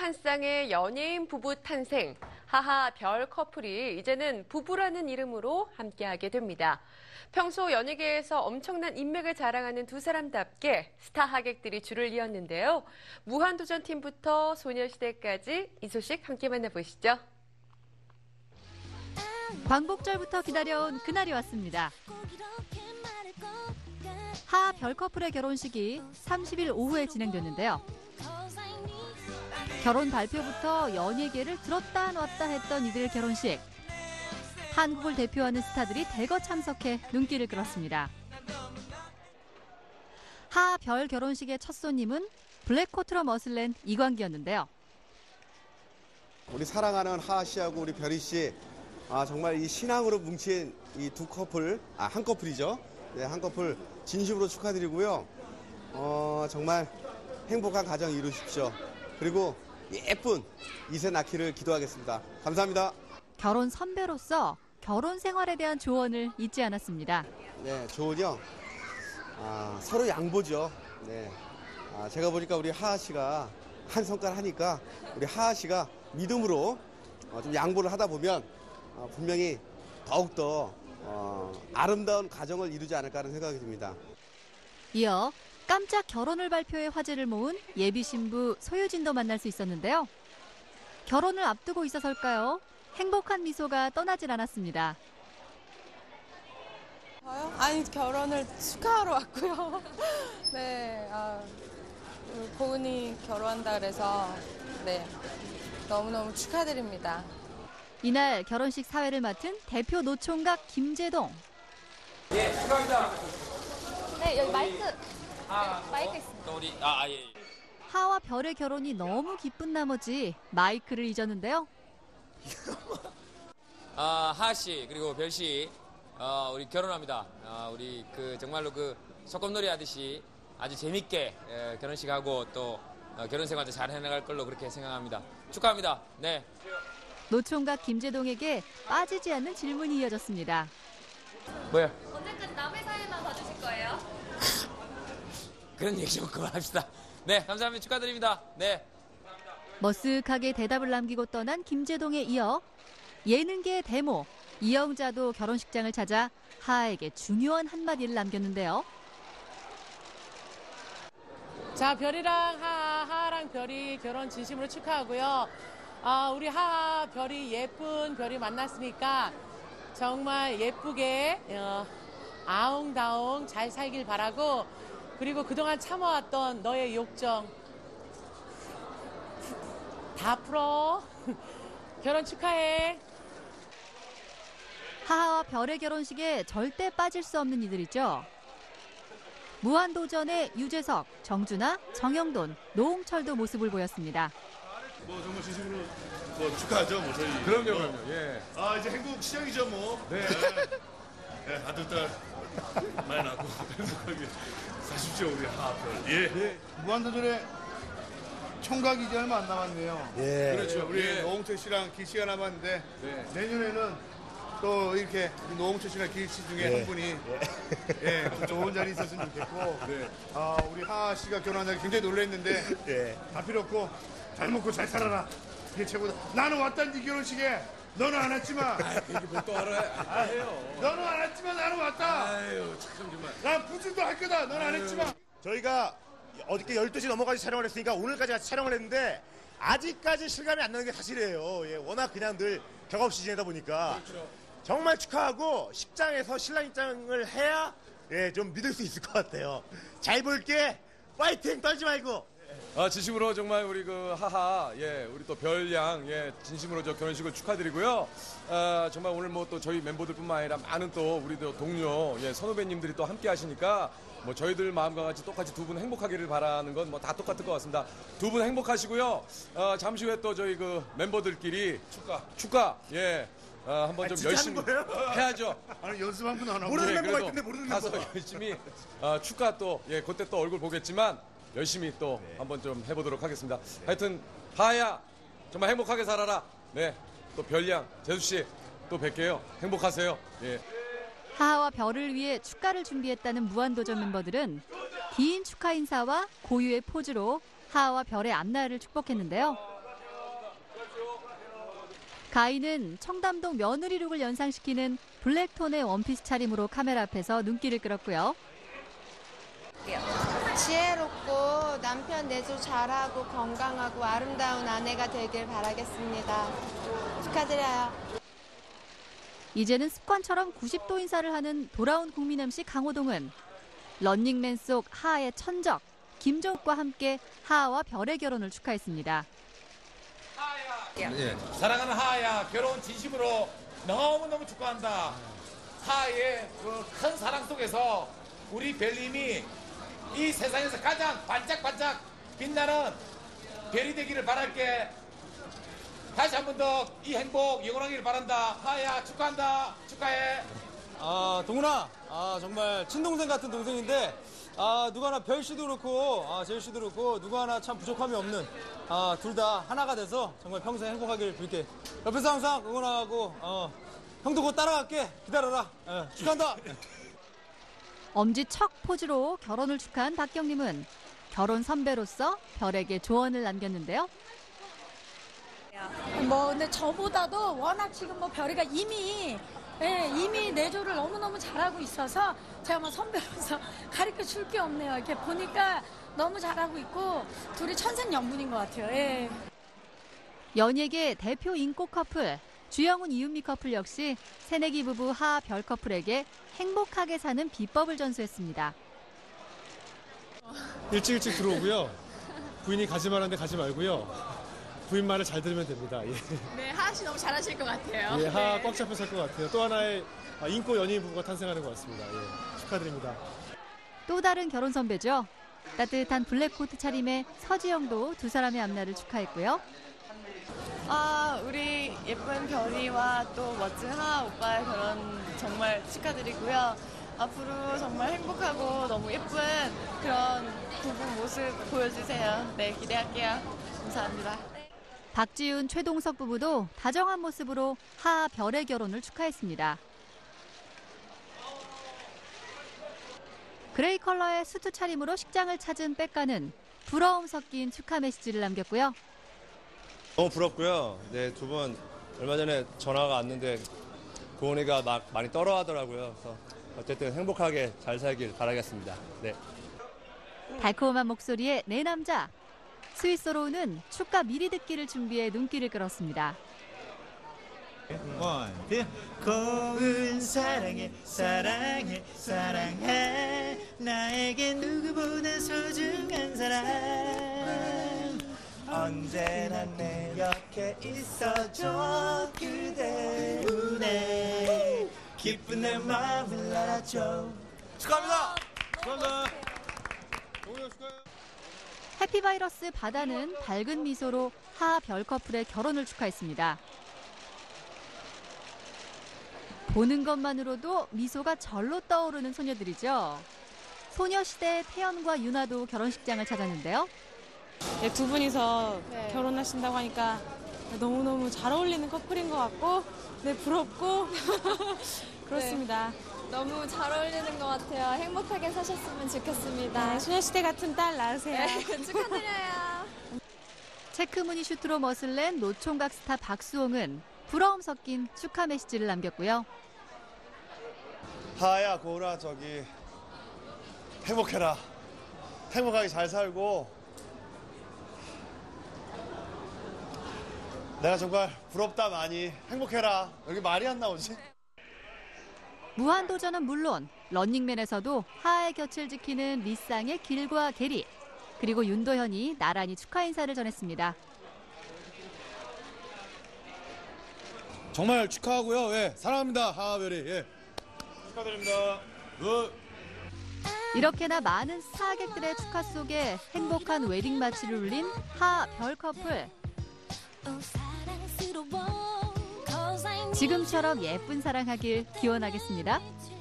한 쌍의 연예인 부부 탄생. 하하 별 커플이 이제는 부부라는 이름으로 함께하게 됩니다. 평소 연예계에서 엄청난 인맥을 자랑하는 두 사람답게 스타 하객들이 줄을 이었는데요. 무한도전 팀부터 소녀시대까지 이 소식 함께 만나보시죠. 광복절부터 기다려온 그날이 왔습니다. 하하 별 커플의 결혼식이 30일 오후에 진행됐는데요. 결혼 발표부터 연예계를 들었다 놨다 했던 이들의 결혼식. 한국을 대표하는 스타들이 대거 참석해 눈길을 끌었습니다. 하하 별 결혼식의 첫 손님은 블랙코트로 멋을 낸 이광기였는데요. 우리 사랑하는 하하 씨하고 우리 별이 씨, 정말 이 신앙으로 뭉친 이 두 커플, 한 커플이죠. 네, 한 커플 진심으로 축하드리고요. 정말 행복한 가정 이루십시오. 그리고 예쁜 이세 낳기를 기도하겠습니다. 감사합니다. 결혼 선배로서 결혼 생활에 대한 조언을 잊지 않았습니다. 네, 조언이요. 서로 양보죠. 네. 제가 보니까 우리 하하 씨가 한 성깔 하니까 우리 하하 씨가 믿음으로 좀 양보를 하다 보면 분명히 더욱더 아름다운 가정을 이루지 않을까 하는 생각이 듭니다. 이어 깜짝 결혼을 발표해 화제를 모은 예비 신부 소유진도 만날 수 있었는데요. 결혼을 앞두고 있어서일까요? 행복한 미소가 떠나질 않았습니다. 저요? 아니, 결혼을 축하하러 왔고요. 네, 고은이 결혼한다 그래서 네, 너무너무 축하드립니다. 이날 결혼식 사회를 맡은 대표 노총각 김재동. 예, 축하합니다. 네, 여기 마이크 있습니다. 우리 예. 하와 별의 결혼이 너무 기쁜 나머지 마이크를 잊었는데요. 하하 씨 그리고 별 씨, 우리 결혼합니다. 우리 정말로 소꿉놀이 하듯이 아주 재밌게 결혼식하고 또 결혼 생활도 잘 해나갈 걸로 그렇게 생각합니다. 축하합니다. 네. 노총각 김재동에게 빠지지 않는 질문이 이어졌습니다. 뭐야? 언제까지 남의 사회만 봐주실 거예요? 그런 얘기 좀 그만합시다. 네, 감사합니다. 축하드립니다. 네. 머쓱하게 대답을 남기고 떠난 김재동에 이어 예능계의 데모 이영자도 결혼식장을 찾아 하하에게 중요한 한마디를 남겼는데요. 자, 별이랑 하하랑 별이 결혼 진심으로 축하하고요. 우리 하하 별이 예쁜 별이 만났으니까 정말 예쁘게 아웅다웅 잘 살길 바라고, 그리고 그동안 참아왔던 너의 욕정 다 풀어. 결혼 축하해. 하하와 별의 결혼식에 절대 빠질 수 없는 이들이죠. 무한도전의 유재석, 정준하, 정영돈, 노홍철도 모습을 보였습니다. 정말 진심으로 축하하죠, 저희. 그럼요. 예. 이제 행복 시작이죠, 네. 네, 아들, 딸 많이 낳고 행복하게 사십시오, 우리 하하별. 예. 무한도전에 총각이 이제 얼마 안 남았네요. 예. 그렇죠. 우리 노홍철 씨랑 길 씨가 남았는데 내년에는 또 이렇게 노홍철 씨랑 길 씨 중에 한 분이 좀 좋은 자리 있었으면 좋겠고, 우리 하하 씨가 결혼한 날 굉장히 놀랐는데 다 필요 없고 잘 먹고 잘 살아라. 그게 최고다. 나는 왔단 네 결혼식에. 너는 안 왔지만. 또 해요. 너는 안 왔지만 나는 왔다. 아유, 참 정말. 난 부진도 할 거다. 너는 안 했지만. 저희가 어저께 12시 넘어까지 촬영을 했으니까 오늘까지 같이 촬영을 했는데 아직까지 실감이 안 나는 게 사실이에요. 예, 워낙 그냥 늘 격없이 지내다 보니까. 그렇죠. 정말 축하하고 식장에서 신랑 입장을 해야 좀 믿을 수 있을 것 같아요. 잘 볼게. 파이팅 떨지 말고. 진심으로 정말 우리 하하, 우리 또 별양, 진심으로 저 결혼식을 축하드리고요. 정말 오늘 뭐 또 저희 멤버들뿐만 아니라 많은 또 우리 또 동료, 선후배님들이 또 함께 하시니까 뭐 저희들 마음과 같이 똑같이 두 분 행복하기를 바라는 건 뭐 다 똑같을 것 같습니다. 두 분 행복하시고요. 잠시 후에 또 저희 멤버들끼리 축가, 한번 좀 열심히 해야죠. 아니, 연습 한 번 안 하고. 모르는 멤버가 있던데 모르는 멤버. 가서 열심히 축가 또 그때 또 얼굴 보겠지만 열심히 또 한번 좀 해보도록 하겠습니다. 하여튼 하하야 정말 행복하게 살아라. 네, 또 별양, 재수씨 또 뵐게요. 행복하세요. 예. 하하와 별을 위해 축가를 준비했다는 무한도전 멤버들은 긴 축하 인사와 고유의 포즈로 하하와 별의 앞날을 축복했는데요. 가인은 청담동 며느리룩을 연상시키는 블랙톤의 원피스 차림으로 카메라 앞에서 눈길을 끌었고요. 지혜롭고 남편 내조 잘하고 건강하고 아름다운 아내가 되길 바라겠습니다. 축하드려요. 이제는 습관처럼 90도 인사를 하는 돌아온 국민 MC 강호동은 런닝맨 속 하하의 천적 김종욱과 함께 하하와 별의 결혼을 축하했습니다. 예. 사랑하는 하하야, 결혼 진심으로 너무너무 축하한다. 하하의 그 큰 사랑 속에서 우리 별님이 이 세상에서 가장 반짝반짝 빛나는 별이 되기를 바랄게. 다시 한 번 더 이 행복 영원하기를 바란다. 하하야, 축하한다. 축하해. 동훈아, 정말 친동생 같은 동생인데, 누가 하나 별 씨도 그렇고, 재율 씨도 그렇고, 누가 하나 참 부족함이 없는, 둘 다 하나가 돼서 정말 평생 행복하길 빌게. 옆에서 항상 응원하고, 형도 곧 따라갈게. 기다려라. 축하한다. 엄지척 포즈로 결혼을 축하한 박경림은 결혼 선배로서 별에게 조언을 남겼는데요. 근데 저보다도 워낙 지금 별이가 이미 내조를 너무너무 잘하고 있어서 제가 선배로서 가르쳐 줄 게 없네요. 이렇게 보니까 너무 잘하고 있고 둘이 천생연분인 것 같아요. 예. 연예계 대표 인고 커플 주영훈 이은미 커플 역시 새내기 부부 하하 별 커플에게 행복하게 사는 비법을 전수했습니다. 일찍 들어오고요. 부인이 가지 말라는데 가지 말고요. 부인 말을 잘 들으면 됩니다. 예. 네, 하하 씨 너무 잘하실 것 같아요. 예, 하하 네. 꽉 잡혀 살 것 같아요. 또 하나의 인고 연예인 부부가 탄생하는 것 같습니다. 예, 축하드립니다. 또 다른 결혼 선배죠. 따뜻한 블랙코트 차림의 서지영도 두 사람의 앞날을 축하했고요. 우리 예쁜 별이와 또 멋진 하하 오빠의 결혼 정말 축하드리고요. 앞으로 정말 행복하고 너무 예쁜 그런 부부 모습 보여주세요. 네, 기대할게요. 감사합니다. 박지훈, 최동석 부부도 다정한 모습으로 하하 별의 결혼을 축하했습니다. 그레이 컬러의 수트 차림으로 식장을 찾은 백가는 부러움 섞인 축하 메시지를 남겼고요. 너무 부럽고요. 네, 두 분 얼마 전에 전화가 왔는데 고은이가 많이 떨어하더라고요. 그래서 어쨌든 행복하게 잘 살길 바라겠습니다. 네. 달콤한 목소리의 내 남자. 스위스로우는 축가 미리 듣기를 준비해 눈길을 끌었습니다. 고은 사랑해 사랑해 사랑해 나에겐 누구보다 소중한 사람 언제나 내 옆에 있어줘 그대 운에 기쁜 내 마음을 알아줘. 축하합니다. 축하합니다. 해피바이러스 바다는 밝은 미소로 하하 별 커플의 결혼을 축하했습니다. 보는 것만으로도 미소가 절로 떠오르는 소녀들이죠. 소녀시대 태연과 유나도 결혼식장을 찾았는데요. 네, 두 분이서 결혼하신다고 하니까 너무너무 잘 어울리는 커플인 것 같고 부럽고 그렇습니다. 너무 잘 어울리는 것 같아요. 행복하게 사셨으면 좋겠습니다. 소녀시대 같은 딸 낳으세요. 축하드려요. 체크무늬 슈트로 멋을 낸 노총각 스타 박수홍은 부러움 섞인 축하 메시지를 남겼고요. 하하야, 고은아, 저기 행복해라. 행복하게 잘 살고 내가 정말 부럽다 많이. 행복해라. 여기 말이 안 나오지? 무한도전은 물론 런닝맨에서도 하하의 곁을 지키는 리쌍의 길과 게리 그리고 윤도현이 나란히 축하 인사를 전했습니다. 정말 축하하고요. 예, 사랑합니다. 하하별이. 예. 축하드립니다. 이렇게나 많은 스타객들의 축하 속에 행복한 웨딩 마치를 울린 하하 별 커플. 지금처럼 예쁜 사랑하길 기원하겠습니다.